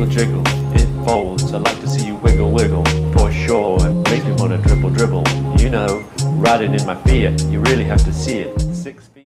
jiggle jiggle, it folds. I like to see you wiggle wiggle, for sure. It makes me wanna dribble dribble. You know, riding in my Fiat, you really have to see it. 6 feet.